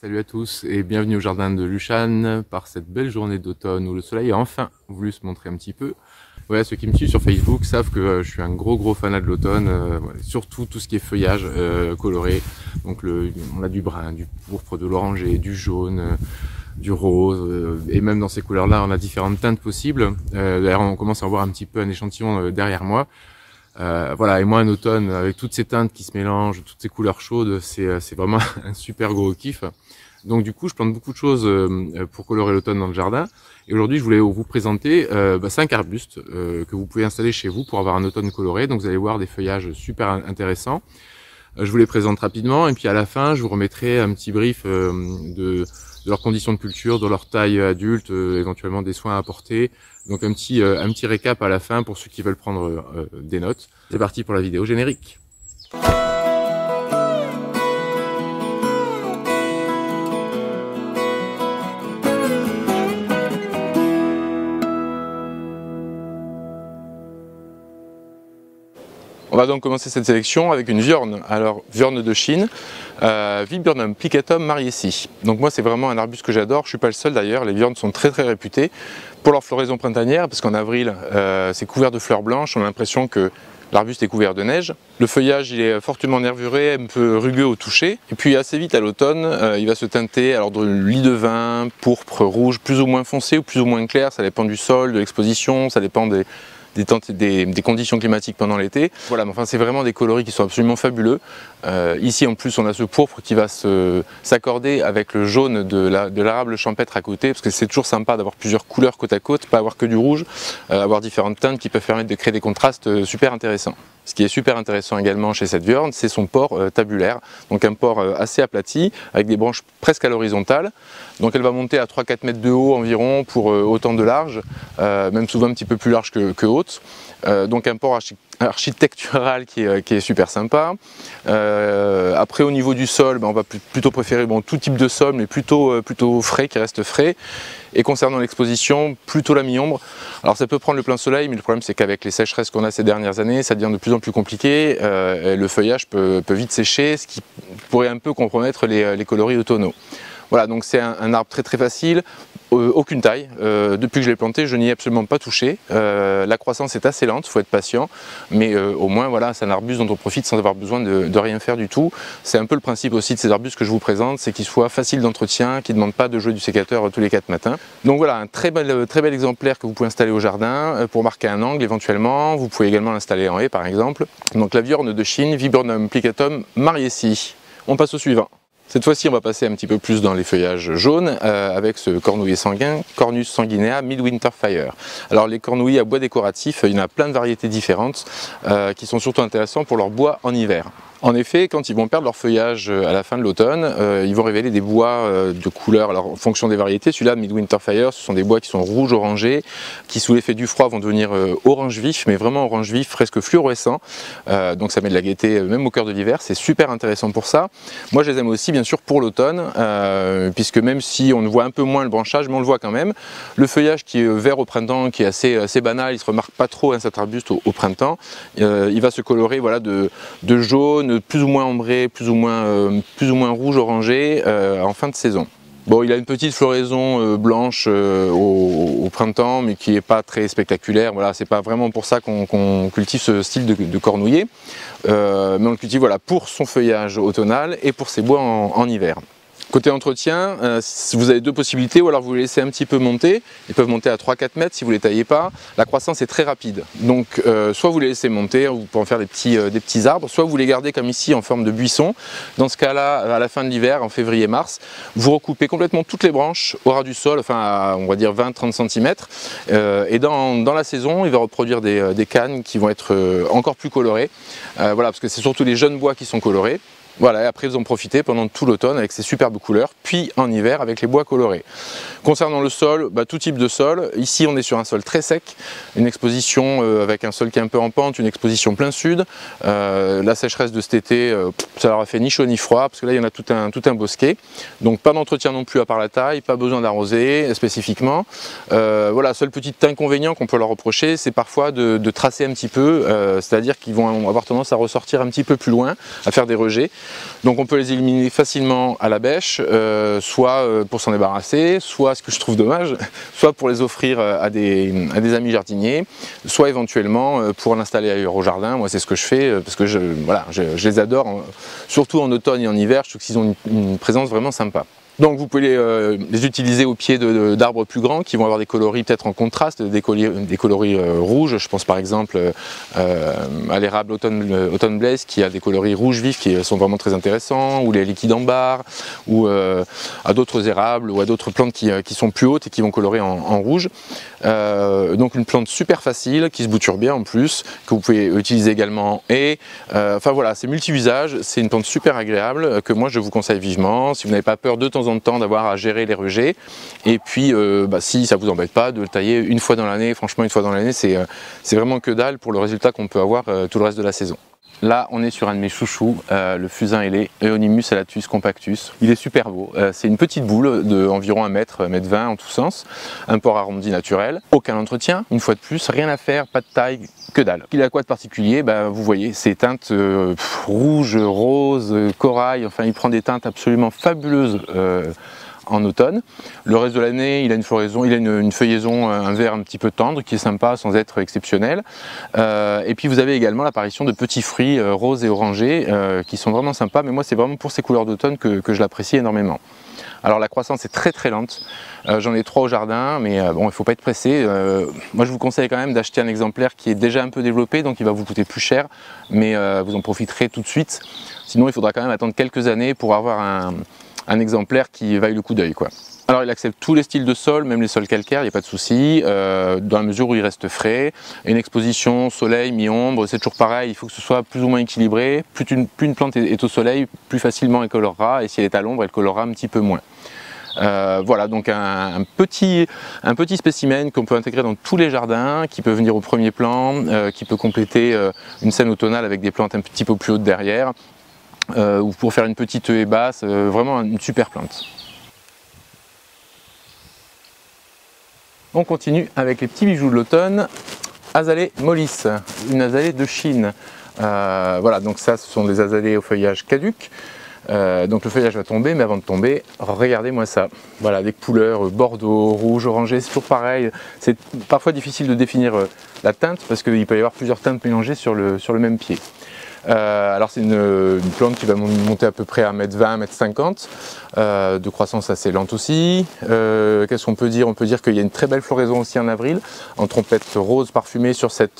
Salut à tous et bienvenue au jardin de Luchan par cette belle journée d'automne où le soleil a enfin voulu se montrer un petit peu. Voilà, ceux qui me suivent sur Facebook savent que je suis un gros fanat de l'automne, surtout tout ce qui est feuillage coloré. Donc on a du brun, du pourpre, de l'orangé, du jaune, du rose, et même dans ces couleurs-là on a différentes teintes possibles. D'ailleurs on commence à voir un petit peu un échantillon derrière moi. Voilà, et moi un automne avec toutes ces teintes qui se mélangent, toutes ces couleurs chaudes, c'est vraiment un super gros kiff. Donc du coup je plante beaucoup de choses pour colorer l'automne dans le jardin. Et aujourd'hui je voulais vous présenter 5 arbustes que vous pouvez installer chez vous pour avoir un automne coloré. Donc vous allez voir des feuillages super intéressants. Je vous les présente rapidement et puis à la fin je vous remettrai un petit brief de leurs conditions de culture, de leur taille adulte, éventuellement des soins à apporter. Donc un petit récap à la fin pour ceux qui veulent prendre des notes. C'est parti pour la vidéo générique. On va donc commencer cette sélection avec une viorne. Alors, viorne de Chine, Viburnum plicatum mariesi. Donc moi c'est vraiment un arbuste que j'adore, je suis pas le seul d'ailleurs, les viornes sont très réputées pour leur floraison printanière, parce qu'en avril c'est couvert de fleurs blanches, on a l'impression que l'arbuste est couvert de neige. Le feuillage il est fortement nervuré, un peu rugueux au toucher, et puis assez vite à l'automne il va se teinter alors de lit de vin, pourpre, rouge, plus ou moins foncé ou plus ou moins clair, ça dépend du sol, de l'exposition, ça dépend des conditions climatiques pendant l'été. Voilà, mais enfin c'est vraiment des coloris qui sont absolument fabuleux. Ici en plus on a ce pourpre qui va s'accorder avec le jaune de l'érable champêtre à côté, parce que c'est toujours sympa d'avoir plusieurs couleurs côte à côte, pas avoir que du rouge, avoir différentes teintes qui peuvent permettre de créer des contrastes super intéressants. Ce qui est super intéressant également chez cette viorne, c'est son port tabulaire, donc un port assez aplati, avec des branches presque à l'horizontale. Donc elle va monter à 3-4 mètres de haut environ pour autant de large, même souvent un petit peu plus large que haute. Donc un port architectural qui est super sympa. Après au niveau du sol, on va plutôt préférer tout type de sol, mais plutôt frais, qui reste frais. Et concernant l'exposition, plutôt la mi-ombre. Alors ça peut prendre le plein soleil, mais le problème c'est qu'avec les sécheresses qu'on a ces dernières années, ça devient de plus en plus compliqué. Le feuillage peut vite sécher, ce qui pourrait un peu compromettre les coloris automnaux. Voilà, donc c'est un arbre très facile, aucune taille. Depuis que je l'ai planté, je n'y ai absolument pas touché. La croissance est assez lente, il faut être patient, mais au moins voilà, c'est un arbuste dont on profite sans avoir besoin de rien faire du tout. C'est un peu le principe aussi de ces arbustes que je vous présente, c'est qu'ils soient faciles d'entretien, qu'ils ne demandent pas de jouer du sécateur tous les 4 matins. Donc voilà, un très bel exemplaire que vous pouvez installer au jardin pour marquer un angle éventuellement. Vous pouvez également l'installer en haie par exemple. Donc la viorne de Chine, Viburnum plicatum mariesi. On passe au suivant. Cette fois-ci, on va passer un petit peu plus dans les feuillages jaunes avec ce cornouiller sanguin, Cornus sanguinea Midwinter Fire. Alors les cornouillers à bois décoratif, il y en a plein de variétés différentes qui sont surtout intéressants pour leur bois en hiver. En effet, quand ils vont perdre leur feuillage à la fin de l'automne, ils vont révéler des bois de couleur, alors en fonction des variétés. Celui-là, Midwinter Fire, ce sont des bois qui sont rouge-orangés, qui sous l'effet du froid vont devenir orange vif, mais vraiment orange vif, presque fluorescent. Donc ça met de la gaieté même au cœur de l'hiver, c'est super intéressant pour ça. Moi je les aime aussi bien sûr pour l'automne, puisque même si on ne voit un peu moins le branchage, mais on le voit quand même. Le feuillage qui est vert au printemps, qui est assez banal, il ne se remarque pas trop cet arbuste au printemps. Il va se colorer voilà, de jaune, plus ou moins ambré, plus ou moins rouge orangé en fin de saison. Bon, il a une petite floraison blanche au printemps, mais qui n'est pas très spectaculaire. Voilà, c'est pas vraiment pour ça qu'on cultive ce style de cornouiller, mais on le cultive voilà, pour son feuillage automnal et pour ses bois en hiver. Côté entretien, vous avez deux possibilités, ou alors vous les laissez un petit peu monter, ils peuvent monter à 3-4 mètres si vous ne les taillez pas. La croissance est très rapide, donc soit vous les laissez monter, vous pouvez en faire des petits arbres, soit vous les gardez comme ici en forme de buisson. Dans ce cas-là, à la fin de l'hiver, en février-mars, vous recoupez complètement toutes les branches au ras du sol, enfin à, on va dire 20-30 cm, et dans la saison, il va reproduire des cannes qui vont être encore plus colorées, voilà, parce que c'est surtout les jeunes bois qui sont colorés. Voilà, et après vous en profitez pendant tout l'automne avec ces superbes couleurs, puis en hiver avec les bois colorés. Concernant le sol, tout type de sol. Ici on est sur un sol très sec, une exposition avec un sol qui est un peu en pente, une exposition plein sud. La sécheresse de cet été, ça leur a fait ni chaud ni froid, parce que là il y en a tout un bosquet. Donc pas d'entretien non plus à part la taille, pas besoin d'arroser spécifiquement. Voilà, seul petit inconvénient qu'on peut leur reprocher, c'est parfois de tracer un petit peu, c'est-à-dire qu'ils vont avoir tendance à ressortir un petit peu plus loin, à faire des rejets. Donc on peut les éliminer facilement à la bêche, soit pour s'en débarrasser, soit, ce que je trouve dommage, soit pour les offrir à des amis jardiniers, soit éventuellement pour l'installer ailleurs au jardin. Moi c'est ce que je fais parce que je les adore, surtout en automne et en hiver, je trouve qu'ils ont une présence vraiment sympa. Donc vous pouvez les utiliser au pied d'arbres plus grands qui vont avoir des coloris peut-être en contraste, des coloris rouges. Je pense par exemple à l'érable Autumn Blaze qui a des coloris rouges vifs qui sont vraiment très intéressants, ou les liquides ambar, ou à d'autres érables ou à d'autres plantes qui sont plus hautes et qui vont colorer en rouge. Donc une plante super facile, qui se bouture bien en plus, que vous pouvez utiliser également en haie. Enfin voilà, c'est multi-usage, c'est une plante super agréable que moi je vous conseille vivement, si vous n'avez pas peur de temps en temps d'avoir à gérer les rejets. Et puis si ça vous embête pas de le tailler une fois dans l'année, franchement une fois dans l'année c'est vraiment que dalle pour le résultat qu'on peut avoir tout le reste de la saison. Là, on est sur un de mes chouchous, le fusain ailé, Euonymus alatus compactus. Il est super beau. C'est une petite boule d'environ 1 mètre, 1 mètre 20 en tous sens. Un port arrondi naturel. Aucun entretien, une fois de plus, rien à faire, pas de taille, que dalle. Il a quoi de particulier? Vous voyez, ces teintes rouge, rose, corail, enfin il prend des teintes absolument fabuleuses en automne. Le reste de l'année, il a une floraison, il a une feuillaison, un vert un petit peu tendre qui est sympa sans être exceptionnel. Et puis vous avez également l'apparition de petits fruits roses et orangés qui sont vraiment sympas, mais moi c'est vraiment pour ces couleurs d'automne que je l'apprécie énormément. Alors la croissance est très très lente, j'en ai 3 au jardin, mais bon, il ne faut pas être pressé. Moi je vous conseille quand même d'acheter un exemplaire qui est déjà un peu développé, donc il va vous coûter plus cher, mais vous en profiterez tout de suite. Sinon il faudra quand même attendre quelques années pour avoir un exemplaire qui vaille le coup d'œil, quoi. Alors il accepte tous les styles de sol, même les sols calcaires, il n'y a pas de souci, dans la mesure où il reste frais. Une exposition soleil, mi-ombre, c'est toujours pareil, il faut que ce soit plus ou moins équilibré. Plus une plante est au soleil, plus facilement elle colorera, et si elle est à l'ombre, elle colorera un petit peu moins. Voilà, donc un petit spécimen qu'on peut intégrer dans tous les jardins, qui peut venir au premier plan, qui peut compléter une scène automnale avec des plantes un petit peu plus hautes derrière. Ou pour faire une petite haie basse, vraiment une super plante. On continue avec les petits bijoux de l'automne, Azalée mollis, une azalée de Chine. Voilà, donc ça ce sont des azalées au feuillage caduc. Donc le feuillage va tomber, mais avant de tomber, regardez-moi ça. Voilà, des couleurs bordeaux, rouge, orangé, c'est toujours pareil. C'est parfois difficile de définir la teinte parce qu'il peut y avoir plusieurs teintes mélangées sur le même pied. Alors c'est une plante qui va monter à peu près à 1,20 m, 1,50 m, de croissance assez lente aussi. Qu'est-ce qu'on peut dire? On peut dire qu'il y a une très belle floraison aussi en avril, en trompette rose parfumée sur cette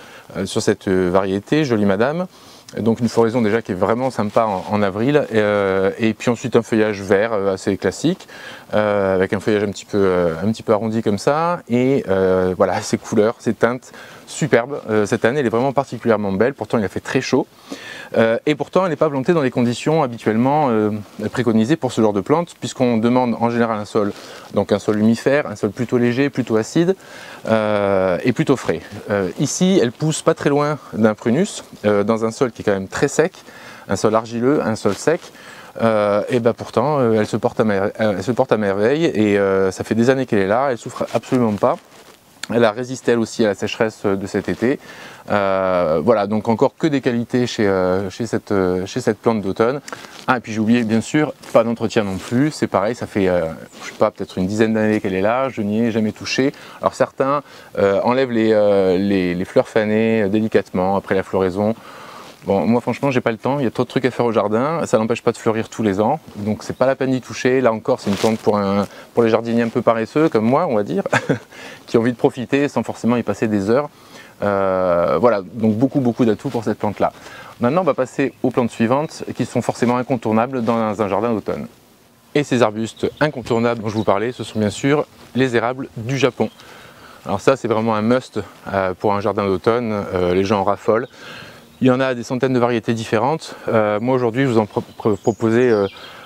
variété, Jolie Madame. Donc une floraison déjà qui est vraiment sympa en avril, et puis ensuite un feuillage vert assez classique, avec un feuillage un petit peu arrondi comme ça, et voilà, ces couleurs, ces teintes superbes. Cette année elle est vraiment particulièrement belle, pourtant il a fait très chaud, et pourtant elle n'est pas plantée dans les conditions habituellement préconisées pour ce genre de plante, puisqu'on demande en général un sol humifère, un sol plutôt léger, plutôt acide, et plutôt frais. Ici elle pousse pas très loin d'un prunus, dans un sol qui est quand même très sec, un sol argileux, un sol sec, et pourtant elle se porte à merveille, et ça fait des années qu'elle est là, elle souffre absolument pas. Elle a résisté elle aussi à la sécheresse de cet été. Voilà, donc encore que des qualités chez cette plante d'automne. Ah, et puis j'ai oublié bien sûr, pas d'entretien non plus, c'est pareil, ça fait je sais pas, peut-être une dizaine d'années qu'elle est là, je n'y ai jamais touché. Alors certains enlèvent les fleurs fanées délicatement après la floraison. Bon, moi franchement j'ai pas le temps, il y a trop de trucs à faire au jardin, ça n'empêche pas de fleurir tous les ans, donc c'est pas la peine d'y toucher. Là encore c'est une plante pour les jardiniers un peu paresseux comme moi, on va dire, qui ont envie de profiter sans forcément y passer des heures. Voilà, donc beaucoup d'atouts pour cette plante là. Maintenant on va passer aux plantes suivantes qui sont forcément incontournables dans un jardin d'automne. Et ces arbustes incontournables dont je vous parlais, ce sont bien sûr les érables du Japon. Alors ça c'est vraiment un must pour un jardin d'automne, les gens en raffolent. Il y en a des centaines de variétés différentes. Moi aujourd'hui je vous en proposais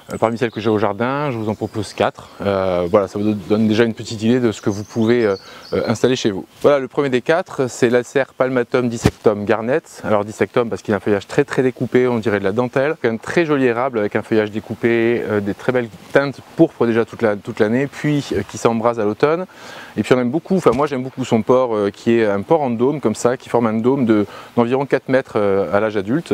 Parmi celles que j'ai au jardin, je vous en propose 4. Voilà, ça vous donne déjà une petite idée de ce que vous pouvez installer chez vous. Voilà, le premier des 4, c'est l'Acer Palmatum dissectum garnet. Alors dissectum parce qu'il a un feuillage très découpé, on dirait de la dentelle. Un très joli érable avec un feuillage découpé, des très belles teintes pourpres déjà toute l'année, puis qui s'embrase à l'automne. Et puis on aime beaucoup, enfin moi j'aime beaucoup son port qui est un port en dôme comme ça, qui forme un dôme d'environ 4 mètres à l'âge adulte,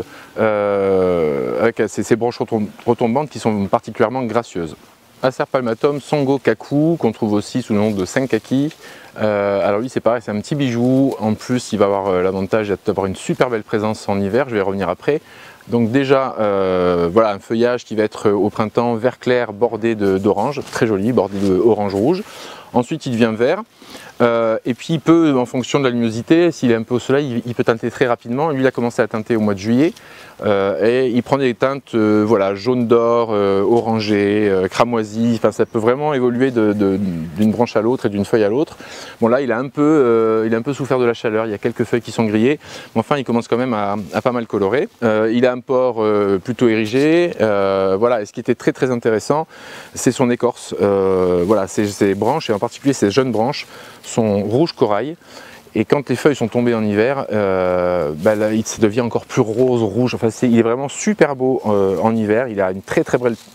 avec ces branches retombantes qui sont particulièrement gracieuses. Acer Palmatum Songo Kaku, qu'on trouve aussi sous le nom de Senkaki. Alors lui c'est pareil, c'est un petit bijou, en plus il va avoir l'avantage d'avoir une super belle présence en hiver, je vais y revenir après. Donc déjà, voilà un feuillage qui va être au printemps vert clair bordé d'orange, très joli, bordé de orange-rouge. Ensuite il devient vert, et puis il peut, en fonction de la luminosité, s'il est un peu au soleil, il peut teinter très rapidement. Lui il a commencé à teinter au mois de juillet, et il prend des teintes voilà, jaune d'or, orangé, cramoisi, enfin ça peut vraiment évoluer d'une branche à l'autre et d'une feuille à l'autre. Bon là il a un peu souffert de la chaleur, il y a quelques feuilles qui sont grillées, mais enfin il commence quand même à pas mal colorer. Il a un port plutôt érigé, voilà, et ce qui était très intéressant, c'est son écorce. Voilà, ses branches, et en particulier ses jeunes branches, sont rouge corail. Et quand les feuilles sont tombées en hiver, là, il devient encore plus rose, rouge. Enfin, il est vraiment super beau en hiver. Il a une très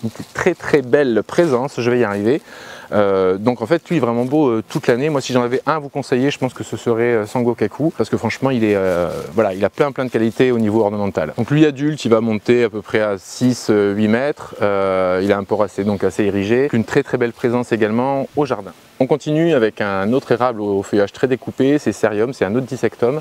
belle présence, je vais y arriver. Donc en fait, lui est vraiment beau toute l'année. Moi, si j'en avais un à vous conseiller, je pense que ce serait Songo Kaku, parce que franchement, voilà, il a plein de qualités au niveau ornemental. Donc lui adulte, il va monter à peu près à 6-8 mètres. Il a un port assez érigé. Une très belle présence également au jardin. On continue avec un autre érable au feuillage très découpé, c'est Cerium, c'est un autre dissectum.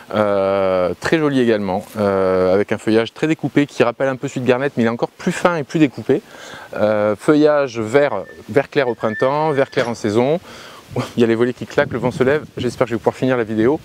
Très joli également, avec un feuillage très découpé qui rappelle un peu celui de Garnet, mais il est encore plus fin et plus découpé. Feuillage vert clair au printemps, vert clair en saison. Il y a les volets qui claquent, le vent se lève, j'espère que je vais pouvoir finir la vidéo.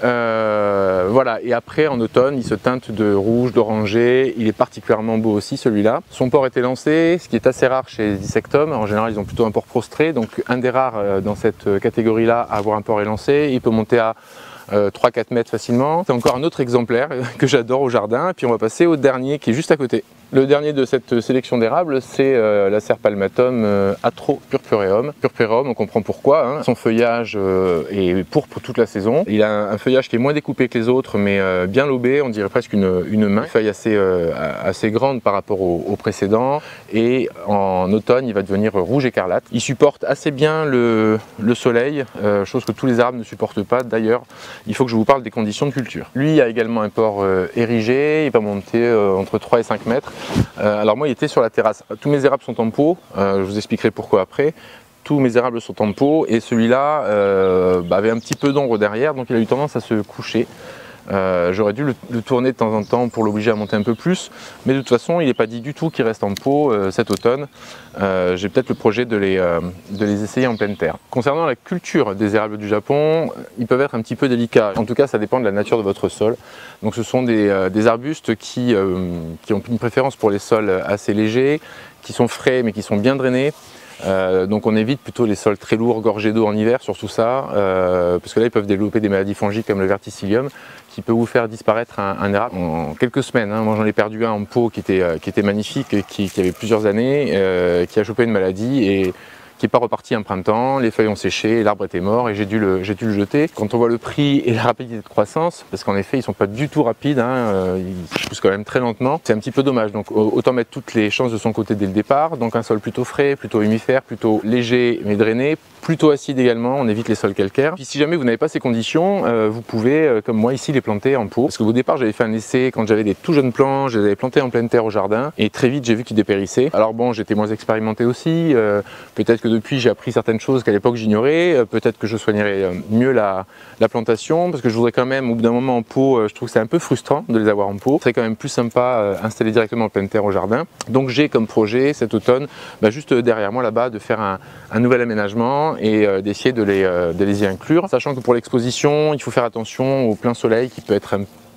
Voilà, et après en automne il se teinte de rouge, d'orangé, il est particulièrement beau aussi celui-là. Son port était lancé, ce qui est assez rare chez les dissectums, en général ils ont plutôt un port prostré, donc un des rares dans cette catégorie-là à avoir un port élancé. Il peut monter à 3-4 mètres facilement. C'est encore un autre exemplaire que j'adore au jardin, puis on va passer au dernier qui est juste à côté. Le dernier de cette sélection d'érables, c'est l'Acer Palmatum Atro Purpureum. Purpureum, on comprend pourquoi, hein. Son feuillage est pourpre toute la saison. Il a un feuillage qui est moins découpé que les autres, mais bien lobé, on dirait presque une main. Une feuille assez grande par rapport au précédent, et en automne, il va devenir rouge écarlate. Il supporte assez bien le soleil, chose que tous les arbres ne supportent pas. D'ailleurs, il faut que je vous parle des conditions de culture. Lui a également un port érigé, il va monter entre 3 et 5 mètres. Alors moi il était sur la terrasse, tous mes érables sont en pot, je vous expliquerai pourquoi après. Tous mes érables sont en pot et celui-là avait un petit peu d'ombre derrière, donc il a eu tendance à se coucher. J'aurais dû le tourner de temps en temps pour l'obliger à monter un peu plus, mais de toute façon il n'est pas dit du tout qu'il reste en pot cet automne. J'ai peut-être le projet de les essayer en pleine terre. Concernant la culture des érables du Japon, ils peuvent être un petit peu délicats. En tout cas ça dépend de la nature de votre sol. Donc ce sont des arbustes qui ont une préférence pour les sols assez légers, qui sont frais mais qui sont bien drainés. Donc on évite plutôt les sols très lourds, gorgés d'eau en hiver, surtout ça, parce que là ils peuvent développer des maladies fongiques comme le verticillium, qui peut vous faire disparaître un érable en quelques semaines. Hein. Moi j'en ai perdu un en pot qui était magnifique, qui avait plusieurs années, qui a chopé une maladie et qui n'est pas reparti un printemps, les feuilles ont séché, l'arbre était mort et j'ai dû le jeter. Quand on voit le prix et la rapidité de croissance, parce qu'en effet ils ne sont pas du tout rapides, hein, ils poussent quand même très lentement, c'est un petit peu dommage. Donc autant mettre toutes les chances de son côté dès le départ. Donc un sol plutôt frais, plutôt humifère, plutôt léger mais drainé, plutôt acide également, on évite les sols calcaires. Puis si jamais vous n'avez pas ces conditions, vous pouvez, comme moi ici, les planter en pot. Parce qu'au départ j'avais fait un essai quand j'avais des tout jeunes plants, je les avais plantés en pleine terre au jardin et très vite j'ai vu qu'ils dépérissaient. Alors bon, j'étais moins expérimenté aussi, peut-être que depuis j'ai appris certaines choses qu'à l'époque j'ignorais, peut-être que je soignerais mieux la plantation, parce que je voudrais quand même, au bout d'un moment en pot, je trouve que c'est un peu frustrant de les avoir en pot. C'est quand même plus sympa installer directement en pleine terre au jardin. Donc j'ai comme projet cet automne, juste derrière moi là-bas, de faire un nouvel aménagement et d'essayer de les y inclure. Sachant que pour l'exposition, il faut faire attention au plein soleil qui peut être un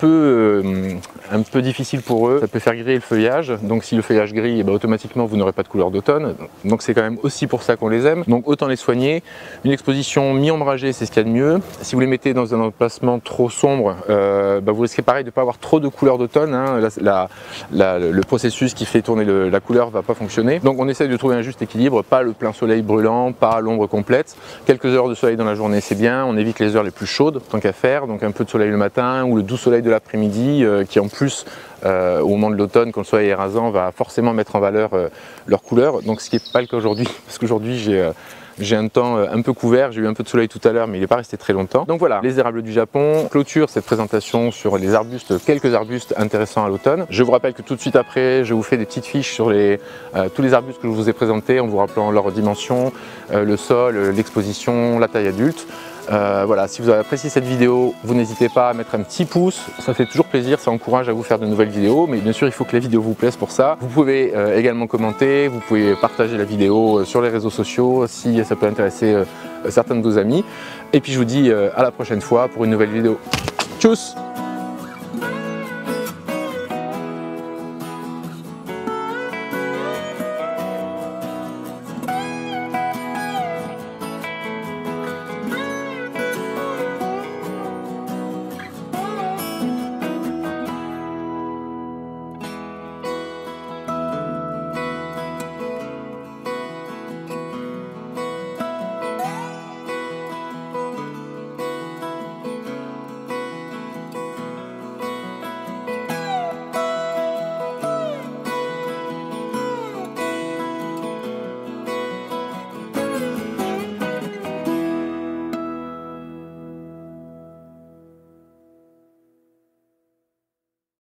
peu difficile pour eux, ça peut faire griller le feuillage, donc si le feuillage grille, automatiquement vous n'aurez pas de couleur d'automne, donc c'est quand même aussi pour ça qu'on les aime, donc autant les soigner. Une exposition mi-ombragée, c'est ce qu'il y a de mieux. Si vous les mettez dans un emplacement trop sombre, vous risquez pareil de ne pas avoir trop de couleur d'automne, hein. Le processus qui fait tourner la couleur ne va pas fonctionner, donc on essaie de trouver un juste équilibre, pas le plein soleil brûlant, pas l'ombre complète. Quelques heures de soleil dans la journée c'est bien, on évite les heures les plus chaudes tant qu'à faire, donc un peu de soleil le matin ou le doux soleil de l'après-midi qui en plus au moment de l'automne, quand le soleil est rasant, va forcément mettre en valeur leur couleur, donc ce qui n'est pas le cas aujourd'hui, parce qu'aujourd'hui j'ai un temps un peu couvert, j'ai eu un peu de soleil tout à l'heure mais il n'est pas resté très longtemps. Donc voilà, les érables du Japon clôture cette présentation sur les arbustes, quelques arbustes intéressants à l'automne. Je vous rappelle que tout de suite après, je vous fais des petites fiches sur tous les arbustes que je vous ai présentés en vous rappelant leurs dimensions, le sol, l'exposition, la taille adulte. Voilà, si vous avez apprécié cette vidéo, vous n'hésitez pas à mettre un petit pouce, ça fait toujours plaisir, ça encourage à vous faire de nouvelles vidéos, mais bien sûr il faut que la vidéo vous plaise pour ça. Vous pouvez également commenter, vous pouvez partager la vidéo sur les réseaux sociaux si ça peut intéresser certains de vos amis. Et puis je vous dis à la prochaine fois pour une nouvelle vidéo. Tchuss!